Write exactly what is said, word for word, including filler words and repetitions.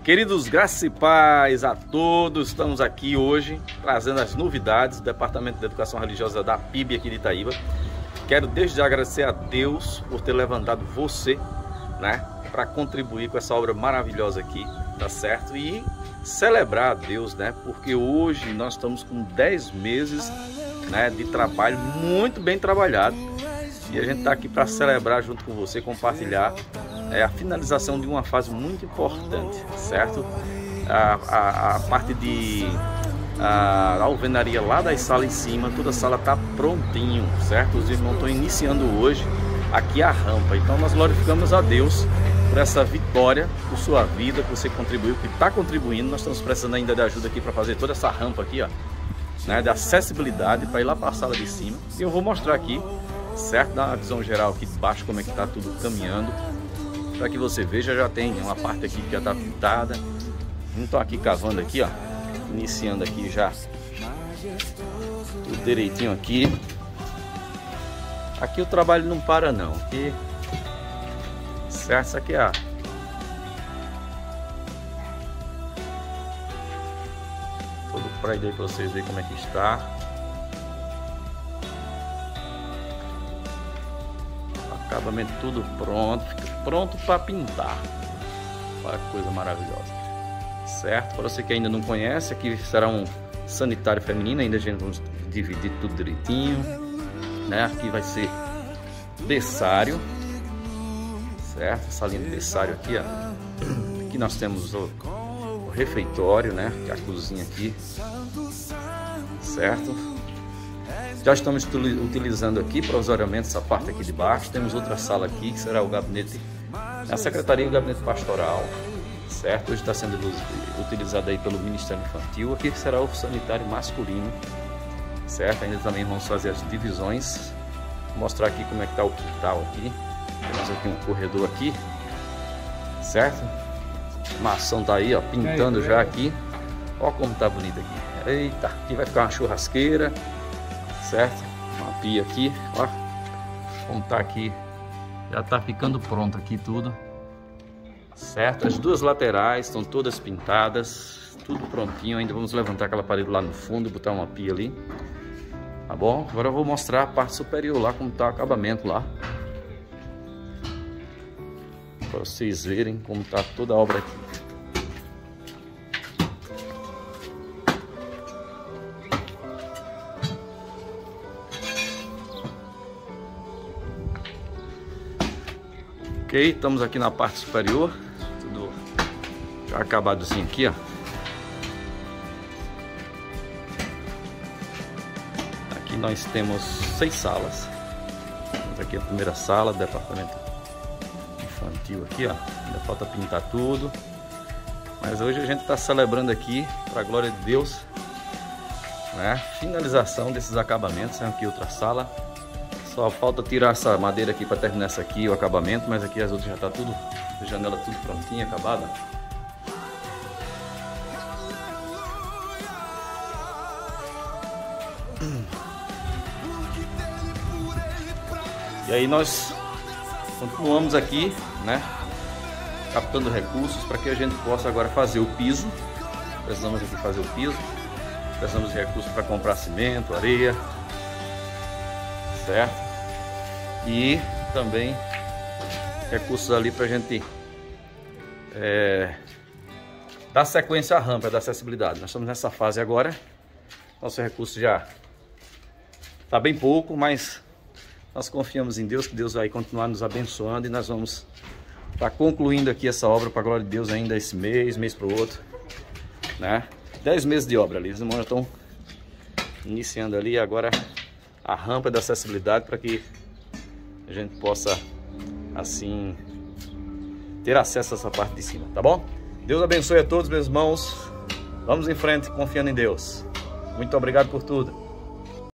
Queridos, graças e paz a todos. Estamos aqui hoje trazendo as novidades do Departamento de Educação Religiosa da P I B aqui de Itaíba. Quero desde já agradecer a Deus por ter levantado você, né, para contribuir com essa obra maravilhosa aqui, tá certo? E celebrar a Deus, né, porque hoje nós estamos com dez meses, né, de trabalho muito bem trabalhado. E a gente está aqui para celebrar junto com você, compartilhar é, a finalização de uma fase muito importante, certo? A, a, a parte de a, a alvenaria lá das salas em cima, toda a sala está prontinho, certo? Os irmãos estão iniciando hoje aqui a rampa. Então nós glorificamos a Deus por essa vitória, por sua vida, por você contribuir, que está contribuindo. Nós estamos precisando ainda de ajuda aqui para fazer toda essa rampa aqui, ó, né, de acessibilidade para ir lá para a sala de cima. E eu vou mostrar aqui, certo? Dá uma visão geral aqui de baixo como é que está tudo caminhando, para que você veja. Já tem uma parte aqui que já está pintada. Então aqui cavando aqui, ó, iniciando aqui já tudo direitinho aqui. Aqui o trabalho não para não, aqui, certo? Isso aqui é a todo para aí para vocês verem como é que está. Acabamento tudo pronto, fica pronto para pintar. Olha que coisa maravilhosa, certo? Para você que ainda não conhece, aqui será um sanitário feminino. Ainda a gente vamos dividir tudo direitinho, né? Aqui vai ser berçário, certo? Essa linha de berçário aqui, ó. Aqui nós temos o, o refeitório, né? Que é a cozinha aqui, certo? Já estamos utilizando aqui provisoriamente essa parte aqui de baixo. Temos outra sala aqui que será o gabinete, a secretaria e o gabinete pastoral, certo? Hoje está sendo utilizado aí pelo Ministério Infantil. Aqui será o sanitário masculino, certo? Ainda também vamos fazer as divisões. Vou mostrar aqui como é que está o quintal aqui. Temos aqui um corredor aqui, certo? A maçã tá aí, ó, pintando já aqui. Ó como tá bonito aqui. Eita, aqui vai ficar uma churrasqueira, certo? Uma pia aqui, ó, como tá aqui, já tá ficando pronto aqui tudo, certo? As duas laterais estão todas pintadas, tudo prontinho. Ainda vamos levantar aquela parede lá no fundo, botar uma pia ali, tá bom? Agora eu vou mostrar a parte superior lá, como tá o acabamento lá, para vocês verem como tá toda a obra aqui. Ok, estamos aqui na parte superior, tudo já acabadozinho aqui, ó. Aqui nós temos seis salas. Temos aqui a primeira sala, departamento infantil aqui, ó. Ainda falta pintar tudo, mas hoje a gente está celebrando aqui, para a glória de Deus, né? Finalização desses acabamentos. Tem aqui outra sala. Só falta tirar essa madeira aqui para terminar essa aqui, o acabamento, mas aqui as outras já tá tudo, a janela tudo prontinha, acabada. E aí nós continuamos aqui, né, captando recursos para que a gente possa agora fazer o piso. Precisamos aqui fazer o piso, precisamos de recursos para comprar cimento, areia, certo? E também recursos ali para a gente é, dar sequência à rampa da acessibilidade. Nós estamos nessa fase agora. Nosso recurso já está bem pouco, mas nós confiamos em Deus, que Deus vai continuar nos abençoando, e nós vamos estar concluindo aqui essa obra para a glória de Deus ainda esse mês, mês para o outro, né? Dez meses de obra ali. Os irmãos já estão iniciando ali agora a rampa da acessibilidade, para que a gente possa assim ter acesso a essa parte de cima, tá bom? Deus abençoe a todos, meus irmãos. Vamos em frente, confiando em Deus. Muito obrigado por tudo.